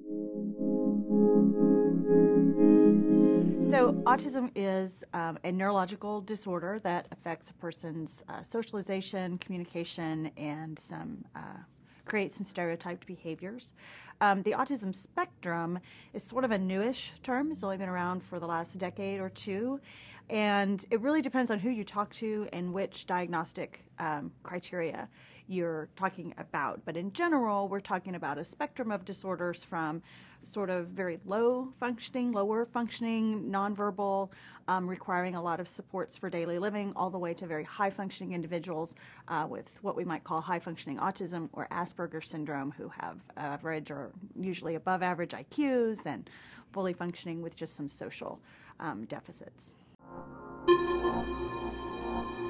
So autism is a neurological disorder that affects a person's socialization, communication, and creates some stereotyped behaviors. The autism spectrum is sort of a newish term. It's only been around for the last decade or two, and it really depends on who you talk to and which diagnostic criteria you're talking about. But in general, we're talking about a spectrum of disorders from sort of very lower functioning, nonverbal, requiring a lot of supports for daily living, all the way to very high functioning individuals with what we might call high functioning autism or Asperger's syndrome, who have average or usually above average IQs and fully functioning with just some social deficits.